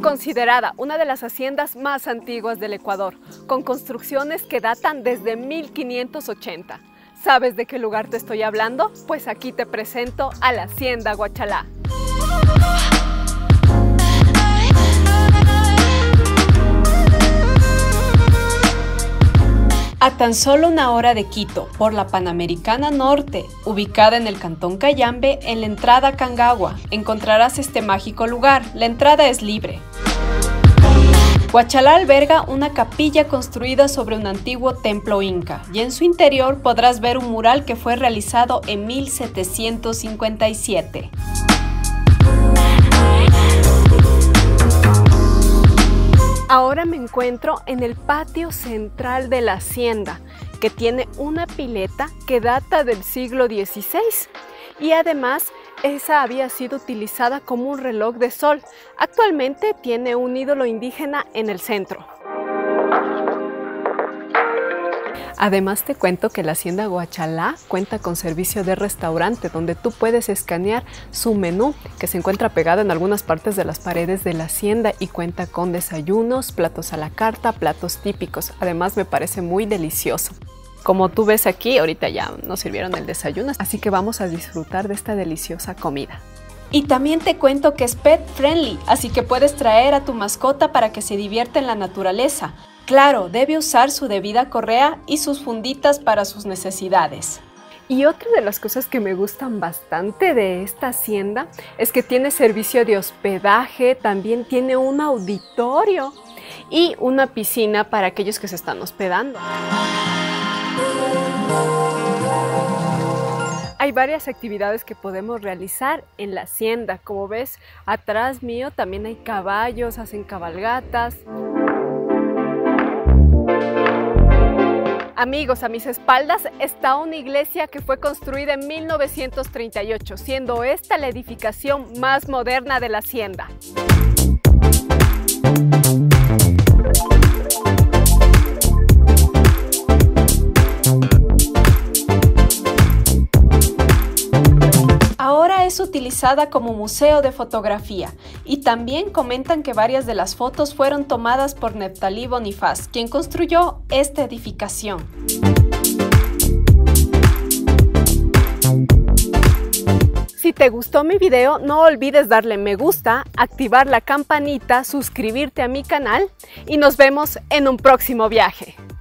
Considerada una de las haciendas más antiguas del Ecuador, con construcciones que datan desde 1580. ¿Sabes de qué lugar te estoy hablando? Pues aquí te presento a la Hacienda Guachalá. A tan solo una hora de Quito, por la Panamericana Norte, ubicada en el Cantón Cayambe, en la entrada a Cangagua, encontrarás este mágico lugar. La entrada es libre. Guachalá alberga una capilla construida sobre un antiguo templo inca y en su interior podrás ver un mural que fue realizado en 1757. Ahora me encuentro en el patio central de la hacienda, que tiene una pileta que data del siglo XVI y además esa había sido utilizada como un reloj de sol. Actualmente tiene un ídolo indígena en el centro. Además te cuento que la Hacienda Guachalá cuenta con servicio de restaurante donde tú puedes escanear su menú que se encuentra pegado en algunas partes de las paredes de la hacienda y cuenta con desayunos, platos a la carta, platos típicos. Además me parece muy delicioso. Como tú ves aquí, ahorita ya nos sirvieron el desayuno, así que vamos a disfrutar de esta deliciosa comida. Y también te cuento que es pet friendly, así que puedes traer a tu mascota para que se divierta en la naturaleza. Claro, debe usar su debida correa y sus funditas para sus necesidades. Y otra de las cosas que me gustan bastante de esta hacienda es que tiene servicio de hospedaje, también tiene un auditorio y una piscina para aquellos que se están hospedando. Hay varias actividades que podemos realizar en la hacienda. Como ves, atrás mío también hay caballos, hacen cabalgatas. Amigos, a mis espaldas está una iglesia que fue construida en 1938, siendo esta la edificación más moderna de la hacienda. Ahora es utilizada como museo de fotografía y también comentan que varias de las fotos fueron tomadas por Neftalí Bonifaz, quien construyó esta edificación. Si te gustó mi video, no olvides darle me gusta, activar la campanita, suscribirte a mi canal y nos vemos en un próximo viaje.